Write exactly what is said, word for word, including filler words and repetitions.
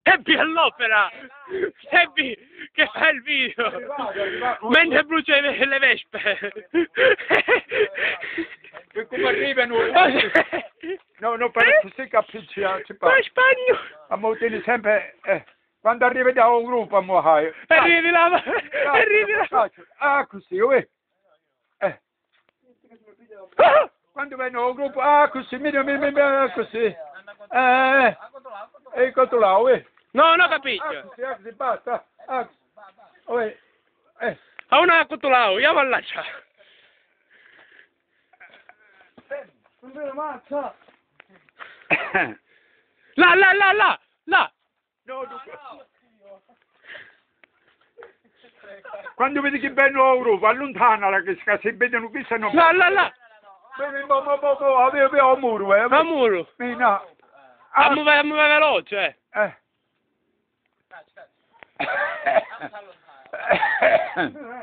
Seppi all'opera! Seppi che fa il video! Mentre brucia le le vespe! E come arrivano? No, no, per così capisci, ci Ma parlo. spagno! A mo tieni sempre, eh, quando arrivi da un gruppo a mo hai. Arrivi là, arrivi là! Ah, così, uè. Eh. Quando vengono a un gruppo, ah, così, mi, mi, mi, mi, così. Eh, e il conto là, uè. No, no Ah, capito! così, ah, così, basta. Ah, così. Uè. Eh. A una cotolao, io vado là, ciao! Là, là, là, là! Là! No, no. Quando vedi che vengono a un gruppo, allontanala che si vedono qui, se no... Là, là, là! Vedi, mo, mo, mo, mo, avevo un muro, eh. A muro! Mina. A muovere, a muovere veloce! Eh.